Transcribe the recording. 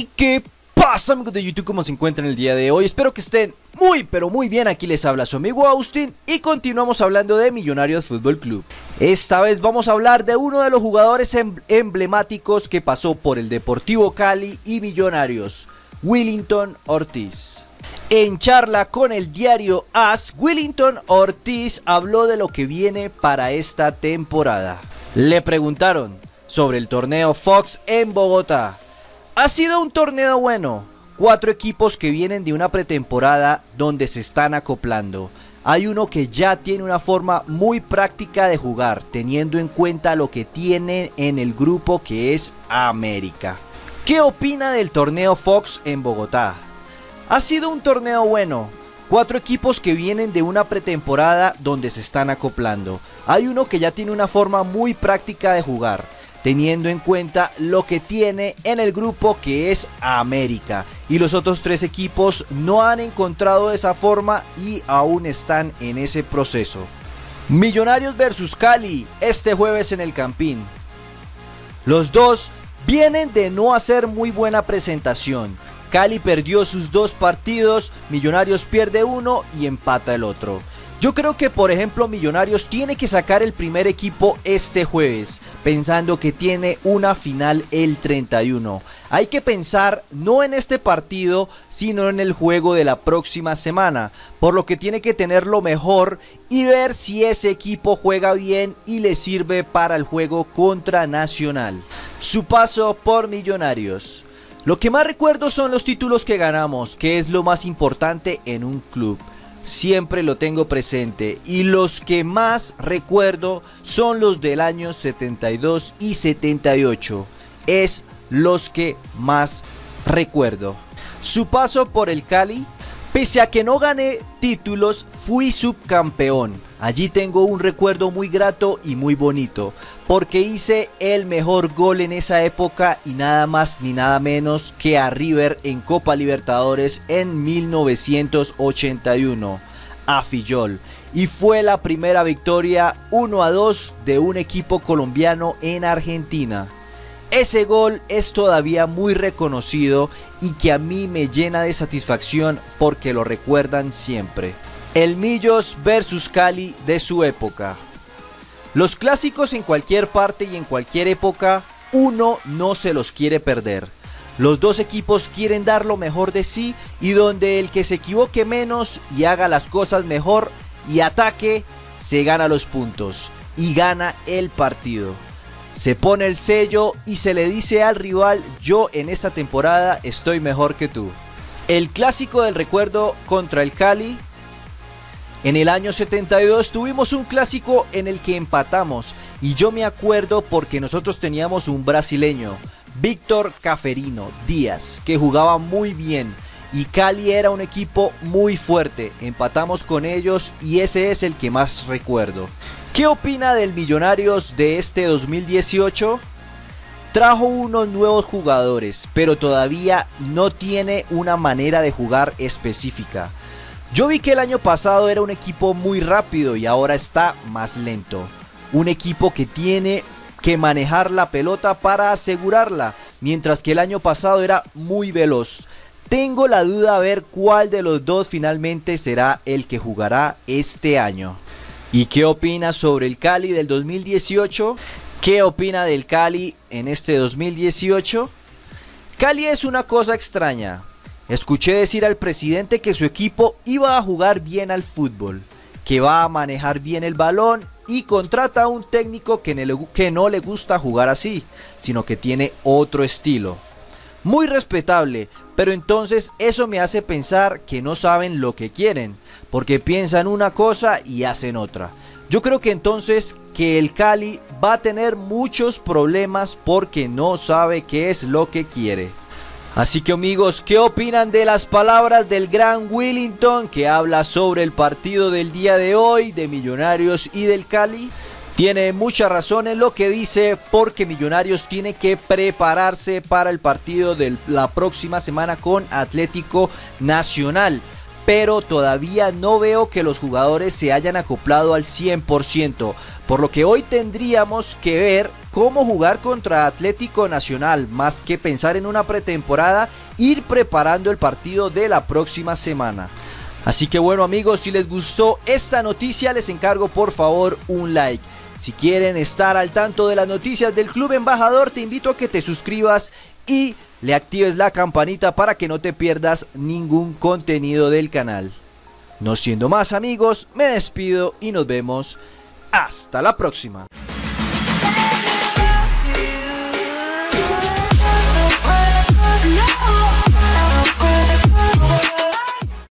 ¿Y qué pasa, amigos de YouTube? ¿Cómo se encuentran el día de hoy? Espero que estén muy pero muy bien. Aquí les habla su amigo Austin y continuamos hablando de Millonarios Fútbol Club. Esta vez vamos a hablar de uno de los jugadores emblemáticos que pasó por el Deportivo Cali y Millonarios, Willington Ortiz. En charla con el diario AS, Willington Ortiz habló de lo que viene para esta temporada. Le preguntaron sobre el torneo Fox en Bogotá. Ha sido un torneo bueno, 4 equipos que vienen de una pretemporada donde se están acoplando. Hay uno que ya tiene una forma muy práctica de jugar, teniendo en cuenta lo que tiene en el grupo, que es América. ¿Qué opina del torneo Fox en Bogotá? Ha sido un torneo bueno, 4 equipos que vienen de una pretemporada donde se están acoplando. Hay uno que ya tiene una forma muy práctica de jugar, teniendo en cuenta lo que tiene en el grupo, que es América, y los otros 3 equipos no han encontrado esa forma y aún están en ese proceso. Millonarios versus Cali este jueves en el Campín. Los dos vienen de no hacer muy buena presentación. Cali perdió sus 2 partidos, Millonarios pierde uno y empata el otro. Yo creo que, por ejemplo, Millonarios tiene que sacar el primer equipo este jueves, pensando que tiene una final el 31. Hay que pensar no en este partido, sino en el juego de la próxima semana, por lo que tiene que tener lo mejor y ver si ese equipo juega bien y le sirve para el juego contra Nacional. Su paso por Millonarios. Lo que más recuerdo son los títulos que ganamos, que es lo más importante en un club. Siempre lo tengo presente, y los que más recuerdo son los del año 72 y 78. Es los que más recuerdo. Su paso por el Cali. Pese a que no gané títulos, fui subcampeón. Allí tengo un recuerdo muy grato y muy bonito, porque hice el mejor gol en esa época y nada más ni nada menos que a River en Copa Libertadores en 1981, a Fillol. Y fue la primera victoria 1-2 de un equipo colombiano en Argentina. Ese gol es todavía muy reconocido y que a mí me llena de satisfacción porque lo recuerdan siempre. El Millos versus Cali de su época. Los clásicos en cualquier parte y en cualquier época, uno no se los quiere perder. Los dos equipos quieren dar lo mejor de sí, y donde el que se equivoque menos y haga las cosas mejor y ataque, se gana los puntos y gana el partido. Se pone el sello y se le dice al rival: yo en esta temporada estoy mejor que tú. El clásico del recuerdo contra el Cali. En el año 72 tuvimos un clásico en el que empatamos, y yo me acuerdo porque nosotros teníamos un brasileño, Víctor Caferino Díaz, que jugaba muy bien, y Cali era un equipo muy fuerte. Empatamos con ellos y ese es el que más recuerdo. ¿Qué opina del Millonarios de este 2018? Trajo unos nuevos jugadores, pero todavía no tiene una manera de jugar específica. Yo vi que el año pasado era un equipo muy rápido y ahora está más lento. Un equipo que tiene que manejar la pelota para asegurarla, mientras que el año pasado era muy veloz. Tengo la duda a ver cuál de los dos finalmente será el que jugará este año. ¿Y qué opina sobre el Cali del 2018? ¿Qué opina del Cali en este 2018? Cali es una cosa extraña. Escuché decir al presidente que su equipo iba a jugar bien al fútbol, que va a manejar bien el balón, y contrata a un técnico que no le gusta jugar así, sino que tiene otro estilo. Muy respetable, pero entonces eso me hace pensar que no saben lo que quieren, porque piensan una cosa y hacen otra. Yo creo que entonces que el Cali va a tener muchos problemas porque no sabe qué es lo que quiere. Así que, amigos, ¿qué opinan de las palabras del gran Willington, que habla sobre el partido del día de hoy de Millonarios y del Cali? Tiene mucha razón en lo que dice, porque Millonarios tiene que prepararse para el partido de la próxima semana con Atlético Nacional. Pero todavía no veo que los jugadores se hayan acoplado al 100%, por lo que hoy tendríamos que ver cómo jugar contra Atlético Nacional, más que pensar en una pretemporada, ir preparando el partido de la próxima semana. Así que bueno amigos, si les gustó esta noticia, les encargo por favor un like. Si quieren estar al tanto de las noticias del Club Embajador, te invito a que te suscribas y le actives la campanita para que no te pierdas ningún contenido del canal. No siendo más amigos, me despido y nos vemos hasta la próxima.